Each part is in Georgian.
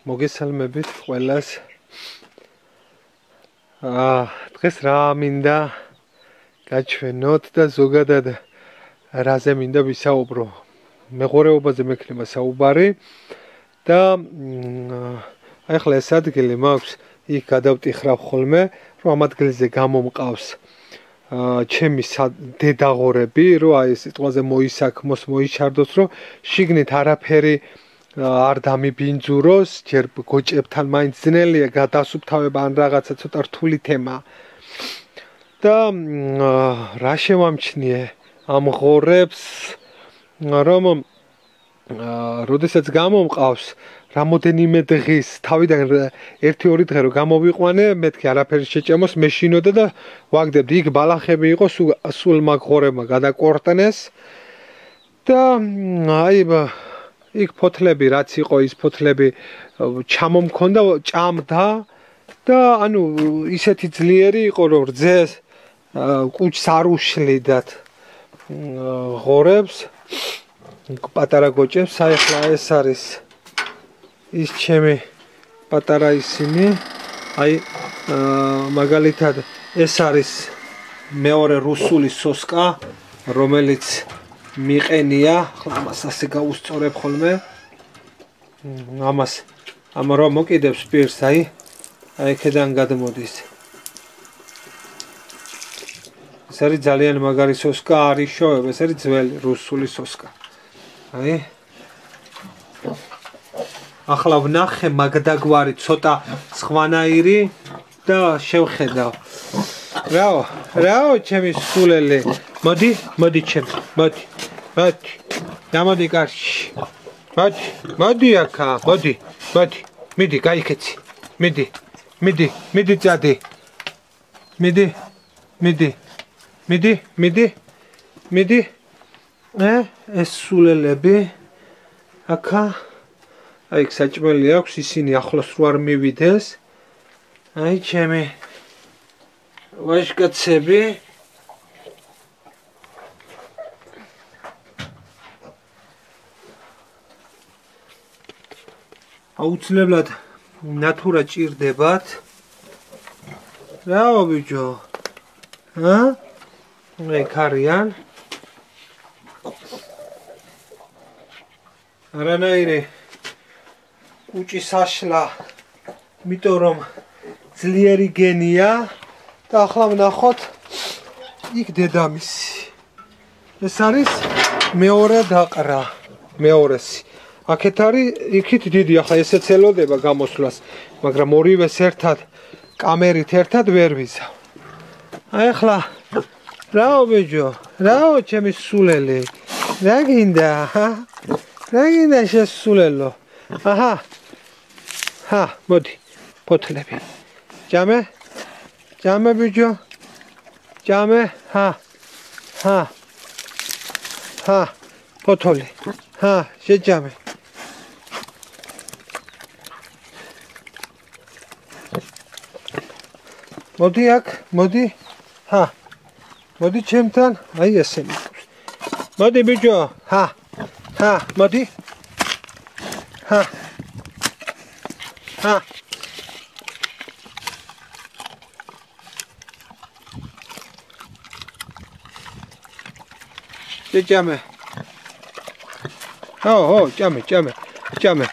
მოგესალმებით ყველას. დღეს რა მინდა გაჩვენოთ და ზოგადად რაზე მინდა ვისაუბრო. მეღორეობაზე მექნება საუბარი და ახლა ეს ადგილი მაქვს, იქ გადავტიხრავ ხოლმე, რომ ამ ადგილზე გამომყავს ჩემი დედაღორები, რომ აი ეს სიტყვაზე მოისაქმოს, მოიჩარდოს, რომ შიგნით არაფერი არ დამიბინძუროს, ჯერ გოჭებთან მაინც ძნელია გადასუფთავება ან რაღაცა ცოტა რთული თემა. და რა შევამჩნიე ამ ღორებს, რომ როდესაც გამომყავს რამოდენიმე დღის თავიდან 1-2 დღე რომ გამოვიყვანე, მეთქი არაფერი შეჭამოს, მეშინოდა და ვაგდებდი. იქ ბალახები იყო, სულ მაგ ღორებმა გადაკორტნეს და აი იქ ფოთლები რაც იყო, ის ფოთლები ჩამომქონდა, ჭამდა და ანუ ისეთი ძლიერი იყო, რომ რძეს კუჭს არ უშლიდათ ღორებს, პატარა გოჭებს. აი ახლა ეს არის ის ჩემი პატარა ისინი, აი მაგალითად ეს არის მეორე რუსული სოსკა, რომელიც მიყენია, ახლა ამას ასე გავუსწორებ ხოლმე. ამ რომ მოკიდებს პირს, აი აქედან გადმოდის. ეს არის ძალიან მაგარი სოსკა, არის შოვებ, ეს არის ძველი რუსული სოსკა. აი ახლა ვნახე მაგდაგვარი ცოტა სხვანაირი და შევხედავ. რაო ჩემი სულელი, მოდი ჩემი, მოდი. გამოდი კარში. მოდი აქა, მოდი. მიდი, გაიქეცი. მიდი წადი. მიდი. ეს სულელები აქა აი საჭმელი აქვს, ისინი ახლოს რო არ მივიდეს. აი ჩემი ვაჟკაცები. აუცილებლად ნატურა ჭირდებათ. რაო ბიჭო? ეგ არიან. არანაირი კუჭის აშლა, იმიტომ რომ ძლიერი გენია და ახლა ვნახოთ იქ დედამისი. ეს არის მეორე დაყრა, მეორესი. აქეთ არის, იქით დიდი, ახლა ესეც ელოდება გამოსვლას, მაგრამ ორივეს ერთად კამერით ერთად ვერ ვიზავ. აი ახლა რაო ბიჭო, რაო ჩემი სულელი, რა გინდა, რა გინდა შესულელო? მოდი, ფოთლები. ჭამე ბიჭო, ჭამე, ფოთოლი, შეჭამე. მოდი აქ, მოდი, მოდი ჩემთან, აი ესე მიყავს. მოდი ბიჭო, მოდი, შეჭამე. ჭამე.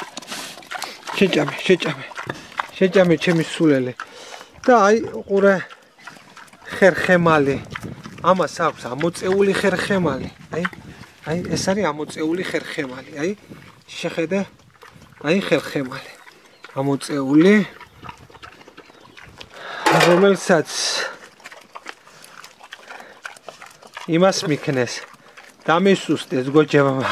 შეჭამე ჩემი სულელი. და აი ყურე ხერხემალი. ამას აქვს ამოწეული ხერხემალი. აი ეს არის ამოწეული ხერხემალი. აი შეხედე. აი ხერხემალი. ამოწეული. რომელსაც იმას მიქნეს. დამისუსტეს გოჭებმა.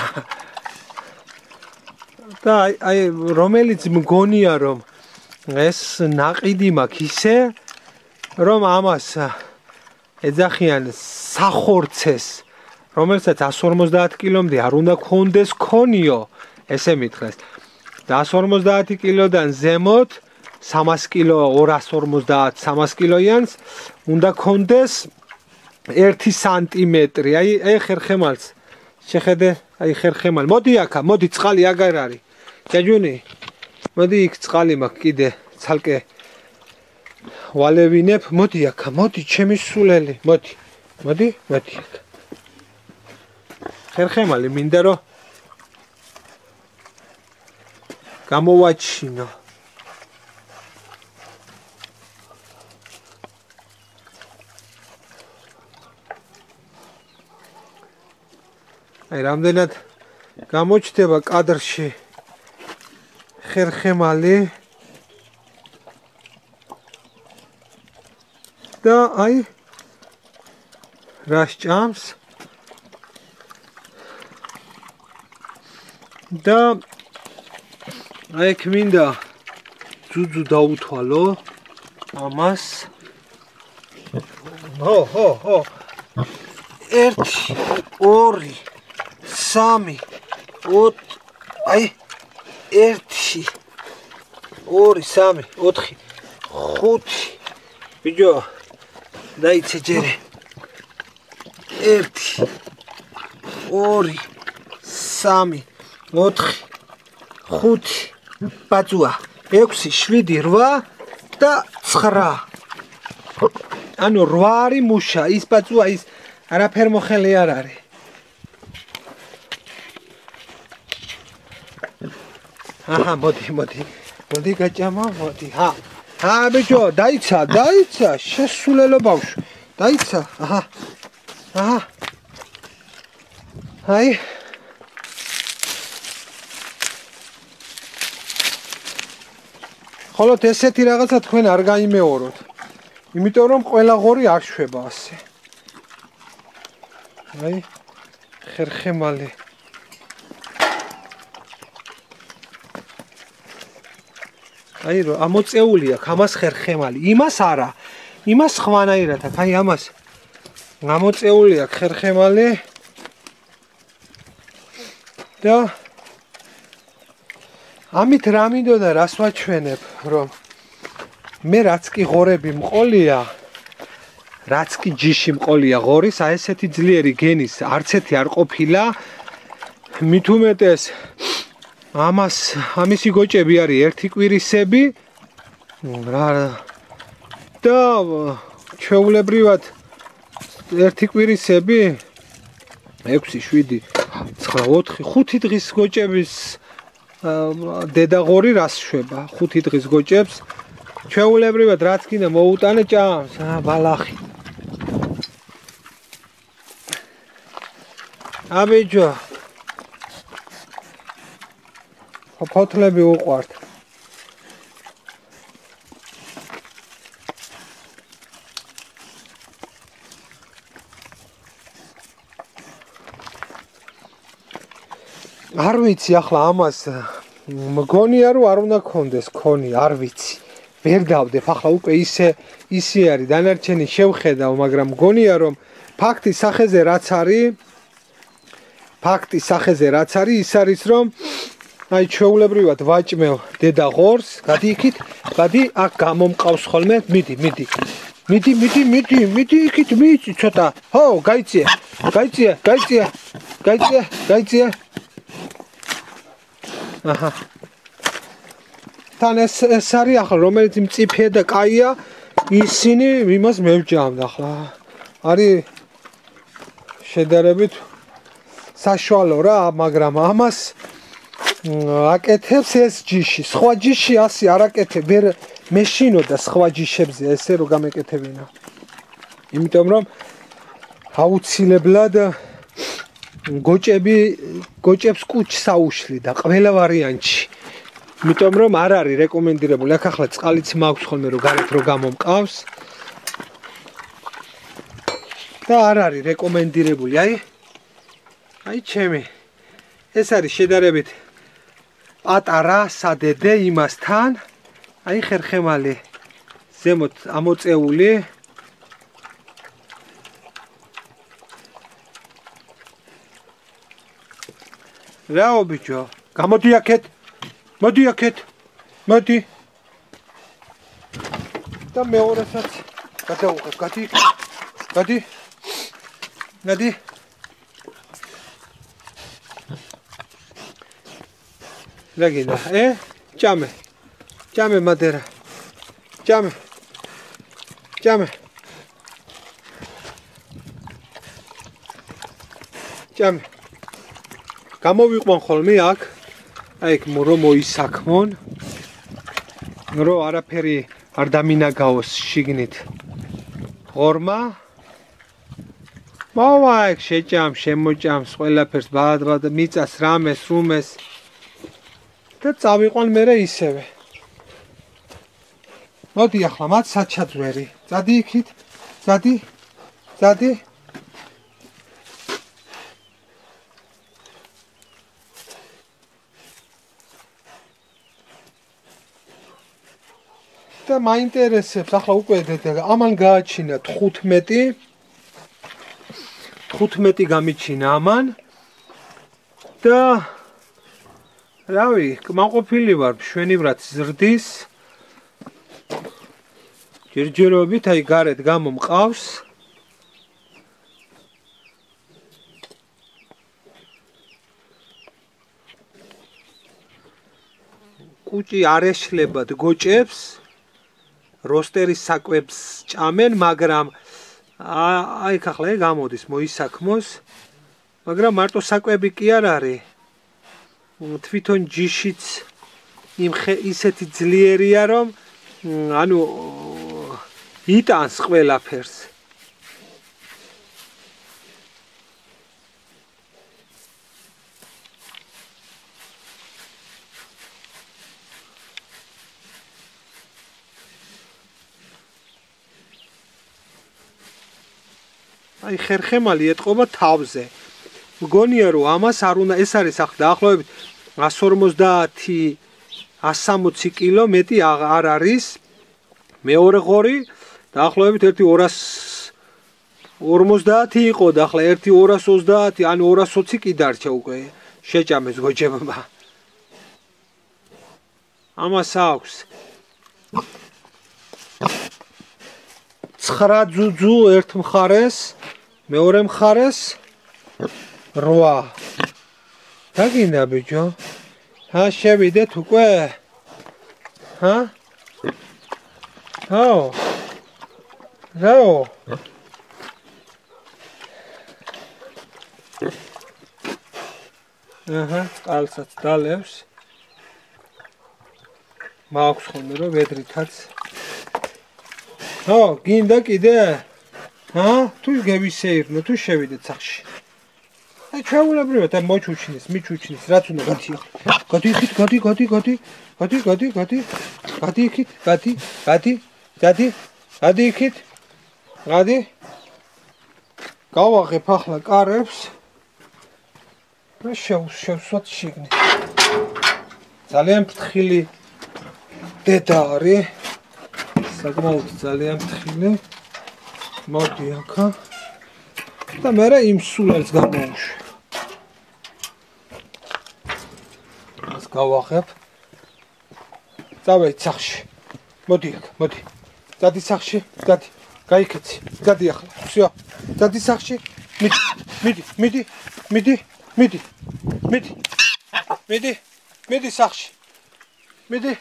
და აი რომელიც მგონია რომ ეს ნაყიდი მაქვს ისე, რომ ამას ეძახიან სახორცეს, რომელსაც 150 კილომდე არ უნდა ქონდეს ქონიო, ესე მითხრეს. და 150 კილოდან ზემოთ 300 კილო, 250, 300 კილოიანს უნდა ქონდეს 1 სანტიმეტრი. აი ხერხემალს შეხედე, აი ხერხემალი. მოდი აქა, მოდი, წყალი აგარ არის. ჯაჯუნი. მოდი იქ წყალი მაქვს კიდე ცალკე ვალევინებ. მოდი აქა, მოდი ჩემი სულელი, მოდი აქ. ხერხემალი მინდა რომ გამოვაჩინო. აი რამდენად გამოჩდება კადრში ხერხემალი და აი რა სჭამს და აი იქ მინდა ძუძუ დაუთვალო ამას. ჰო 1 2 3 4 აი 1 2 3 4 5 ბიჭო დაიცე ჯერე 1 2 3 4 5 ბაწუა 6 7 8 და 9 ანუ 8 არის მუშა ის ბაწუა ის არაფერ მოხელი არ არის. აჰა მოდი გაჭამა მოდი ჰა ბიჭო დაიცა შესულელო ბავშვ დაიცა აჰა აი ხოლო ესეთი რაღაცა თქვენ არ გაიმეოროთ იმიტომ რომ ყველა ღორი არ შვება ასე აი ხერხემალი აი რო ამოწეული აქვს ამას ხერხემალი იმას არა იმას ხვანაირად აქვს აი ამას ამოწეული აქვს ხერხემალი და ამით რა მინდოდა რას ვაჩვენებ რომ მე რაც კი ღორები მყოლია რაც კი ჯიში მყოლია ღორის აი ესეთი ძლიერი გენის არც ერთი არ ყოფილა მით უმეტეს ამისი გოჭები არის ერთი კვირისები რა და ჩვეულებრივად ერთი კვირისები 6 7 9 4 5 დღის გოჭების დედაღორი რას შვება 5 დღის გოჭებს ჩვეულებრივად რაც კიდე მოუტანე ჭამს ბალახი აბიჯო ფოთლები უყვართ არ ვიცი ახლა ამას მგონია რომ არ უნდა გქონდეს ქონი არ ვიცი ვერ დავდებ ახლა უკვე ისე არის დანარჩენი შევხედავ მაგრამ მგონია რომ ფაქტის სახეზე რაც არის ის არის რომ აი ჩვეულებრივად ვაჭმევ დედა ღორს გადი იქით გადი აქ გამომყავს ხოლმე მიდი იქით მიწი ცოტა ხო გაიწია აჰა თან ეს არის ახლა რომელიც მწიფე და კაია ისინი იმას მევჭამთ ახლა არის შედარებით საშუალო რა მაგრამ ამას აკეთებს ეს ჯიში სხვა ჯიში ასე არ აკეთებ ვერ მეშინოდა სხვა ჯიშებზე ესე რომ გამეკეთებინა იმიტომ რომ აუცილებლად გოჭებს კუჭს აუშლიდა ყველა ვარიანტში იმიტომ რომ არ არის რეკომენდირებული აქ ახლა წყალიც მაქვს ხოლმე რომ გარეთ რო გამომყავს და არ არის რეკომენდირებული აი ჩემი ეს არის შედარებით პატარა სადედე იმასთან აი ხერხემალი ზემოთ ამოწეული რაო ბიჭო გამოდი აქეთ მოდი და მეორესაც გადავუყებ გადი რა გინდა ჭამე ჭამე მადერა. ჭამე. ჭამე. ჭამე. გამოვიყვან ხოლმე აქ. აი იქ რომ მოისაქმონ. რომ არაფერი არ დამინაგაოს შიგნით. ღორმა. მოვა იქ შეჭამ, შემოჭამს ყველაფერს ბადბად მიწას რამეს, რუმეს. და წავიყვან მერე ისევე. მოდი ახლა მათ საჩაძვერი. წადი იქით. წადი. წადი. და მაინტერესებს ახლა უკვე ამან გააჩინა 15 გამიჩინა ამან და რავი, კმაყოფილი ვარ მშვენივრად ზრდის ჯერჯერობით აი გარეთ გამომყავს კუჭი არ ეშლებად გოჭებს როსტერის საკვებს ჭამენ, მაგრამ აი ახლა გამოდის მოისაქმოს, მაგრამ მარტო საკვები კი არ არის. თვითონ ჯიშიც ისეთი ძლიერია, რომ ანუ იტანს ყველაფერს. აი ხერხემალი ეტყობა თავზე. მგონია რომ ამას არ უნდა ეს არის ახლა დაახლოებით 150-160 კილო მეტი არ არის. მეორე ღორი დაახლოებით 250 იყო და ახლა 230, ანუ 220 კი დარჩა უკვე შეჭამეს გოჯებმა. ამას აქვს 9 ძუძუ ერთ მხარეს, მეორე მხარეს 8. დაგინდა ბიჭო? შევიდეთ უკვე? რაო? წყალსაც დალევს. მაქვს ხოლმე რომ ვედრითაც. გინდა კიდე? თუ გევისეირნო, თუ შევიდეთ სახში. აი ჩვეულებრივად მოჩუჩნის, მიჩუჩნის, რაც უნდა გადი ახლა. გადი იქით, გადი. გადი იქით, გადი იქით. გადი. გავაღებ ახლა კარებს. და შევსვათ შიგნით. ძალიან ფრთხილი დედა არის. საკმაოდ ძალიან ფრთხილი. მოდი აქა. და მერე იმ სულელს გამოვუშვი. მას გავაღებ. წავედი სახში. მოდი აქ, მოდი. წადი სახში, წადი. გაიქეცი. წადი ახლა. всё. წადი სახში. მიდი სახში. მიდი.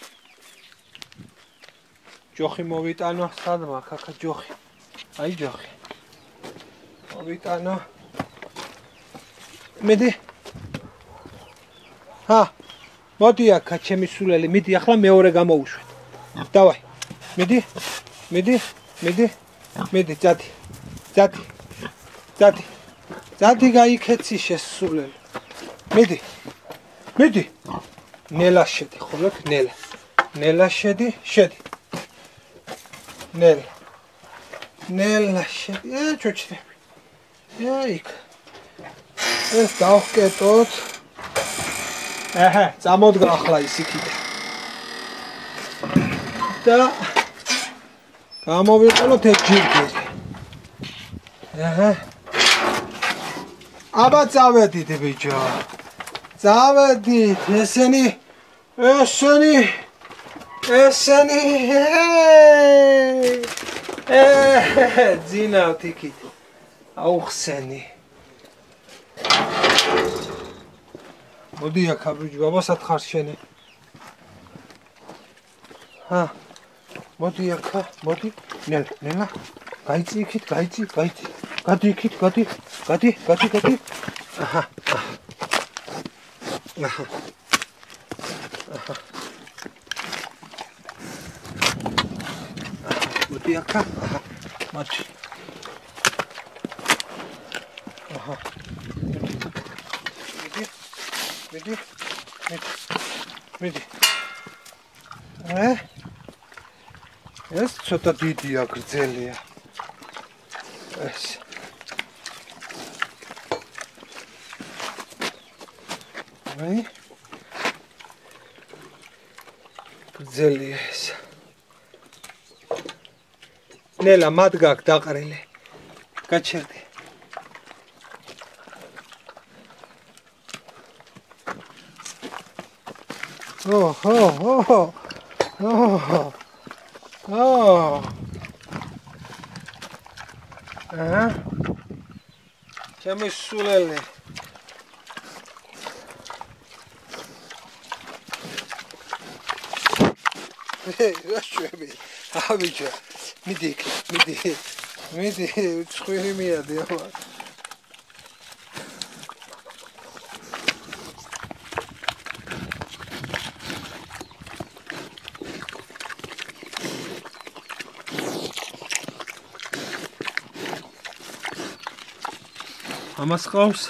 ჯოხი მოვიტანო, სადმა აქა ჯოხი. აი ჯოხი. მოვიტანო. მიდი. მოდი აქა ჩემი სულელი, მიდი ახლა მეორე გამოვუშვით. დავაი. მიდი, წადი. წადი გაიქეცი შესულელი. მიდი. ნელა შედი, ხოლმე ნელა. ნელა შედი. ნელა შედი. ჩოჩდები. იქ. ეს დავხკეტოთ. წამოდგა ახლა ის იქიდან. და გამოვიყოლოთ ეს ჯირგერი. აბა წავედით ბიჭო. წავედით, ესენი. ძინავთ იქით. აუხსენი. მოდი აქ ბიჭო, აბა სათხარ შენი. მოდი აქა, მოდი. ნელა. გაიწი იქით, გაიწი. გადი იქით, გადი. აჰა. მოდი აქა. მოდი. აჰა. მიდი. ეს ცოტა დიდია, გრძელია. ეს. გრძელია ეს. ნელა მათ გაქვს დაყრილი. გაჩერდი. ჩემი სულელი. რა შვები? ავიჯა. მიდი. ცხვირი მიადი ახლა. ამას ყავს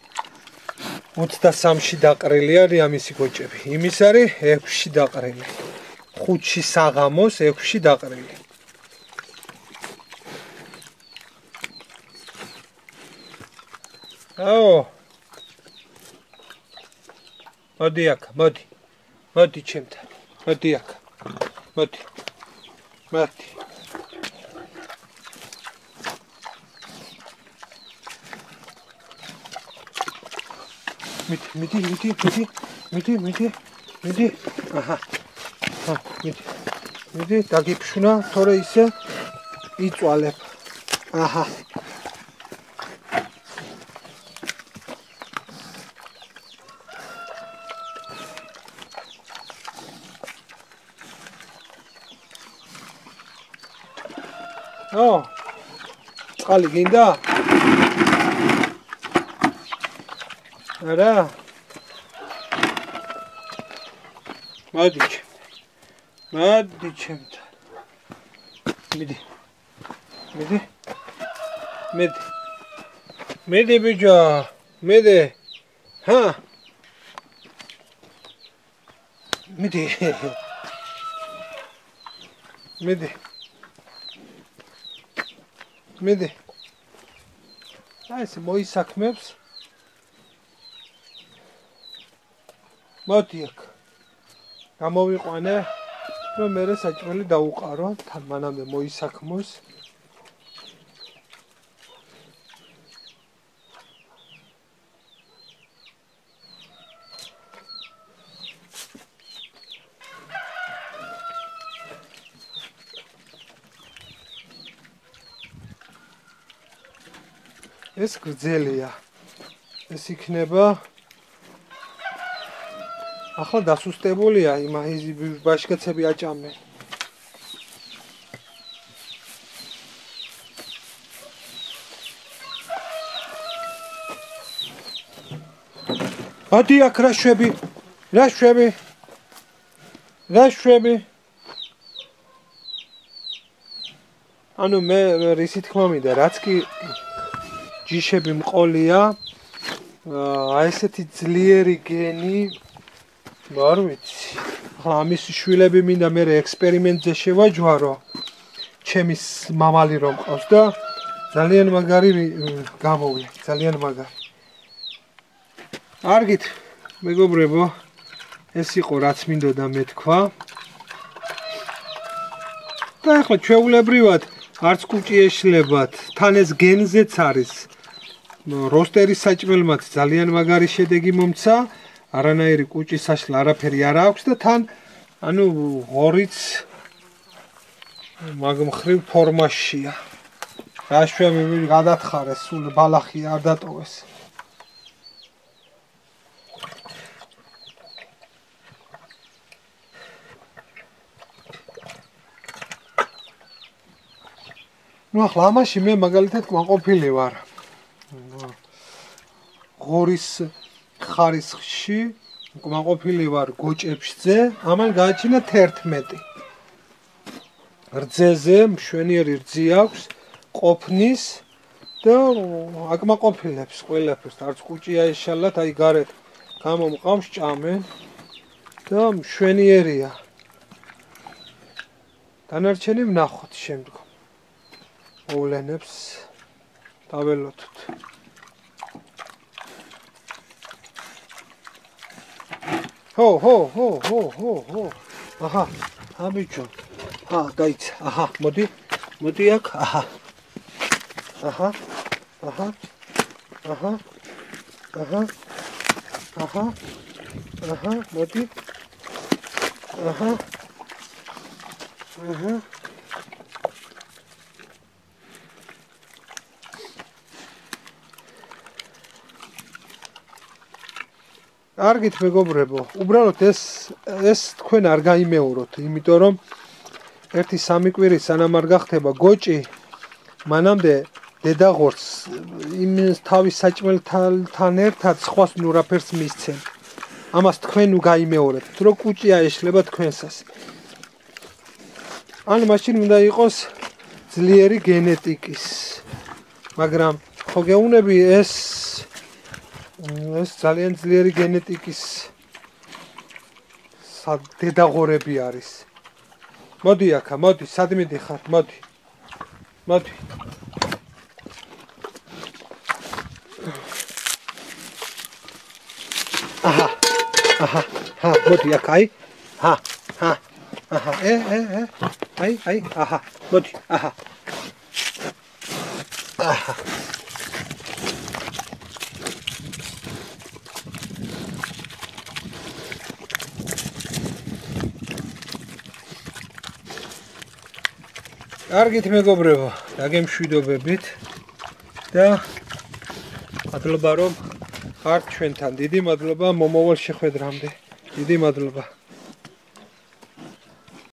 23-ში დაყრილი არის ამისი კოჭები. იმის არის 6-ში დაყრილი. 5-ში საღამოს 6-ში დაყრილი. მოდი აქ, მოდი ჩემთან. მოდი აქ. მოდი. მიდი. აჰა. მიდი, დაგიფშუნა, თორე ისე იწვალებ. აჰა. წყალი გინდა? არა. მოდი ჩემთან. მიდი ბიჭო, მიდი. მიდი. აი ეს მოისაქმებს. მოდი აქ. გამოვიყვანე, რომ მე საჭმელი დაუყარო, თან მანამდე მოისაქმოს. ეს გრძელია. ეს იქნება ახლა დასუსტებულია ის ბაშკაცები აჭამენ. ადი აქ რა შვები. ანუ მე რისი თქმა მინდა, რაც კი ჯიშები მყოლია, აი ესეთი ძლიერი გენი არ ვიცი. ახლა ამის შვილები მინდა მე ექსპერიმენტზე შევაჯვარო. ჩემის მამალი რომ ყავს და ძალიან მაგარი გამოვიდა, ძალიან მაგარი. არგით, მეგობრებო, ეს იყო რაც მინდოდა მეთქვა. და ახლა ჩვეულებრივად არც კუჭი ეშლებათ, თან ეს გენზეც არის. როსტერის საჭმელმაც ძალიან მაგარი შედეგი მომცა. არანაირი კუჭის საშლა არაფერი არ აქვს და თან ანუ ღორიც მაგმხრივ ფორმაშია. რაშვები გადათხარეს, სულ ბალახი არ დატოვეს. ნუ ახლა ამაში მე მაგალითად კმაყოფილი ვარ. ღორის ხარისხში კმაყოფილი ვარ გოჭებში, ამან გააჩინა 11. რძეზე მშვენიერი რძი აქვს, ყოფნის და აკმაყოფილებს ყველაფერს, არც კუჭი აეშალათ, აი გარეთ გამომყავს ჭამენ და მშვენიერია. დანარჩენი ვნახოთ შემდგომ. მოვლენებს დაველოთოთ. ჰო. აჰა, ამიჯო. დაიცა. აჰა, მოდი აქ. აჰა, მოდი. აჰა. კარგით მეგობრებო, უბრალოდ ეს თქვენ არ გაიმეოროთ, იმიტომ რომ 1-3 კვირი სანამ არ გახდება გოჭი, მანამდე დედაღორს იმ თავის საჭმელთან ერთად სხვას ნუ რაფერს მისცემ. ამას თქვენ გაიმეორებთ, რომ კუჭი აეშლება თქვენსას. ან მაშინ უნდა იყოს ძლიერი გენეტიკის. მაგრამ ხო გეუბნები ეს ძალიან ძლიერი გენეტიკის დედაღორები არის. მოდი აქა, მოდი, სად მიდიხარ? მოდი. აჰა, მოდი აქ, აი. აი, აჰა, მოდი, აჰა. კარგით მეგობრებო, დაგემშვიდობებით და მადლობა რომ ხართ ჩვენთან. დიდი მადლობა მომავალ შეხვედრამდე. დიდი მადლობა.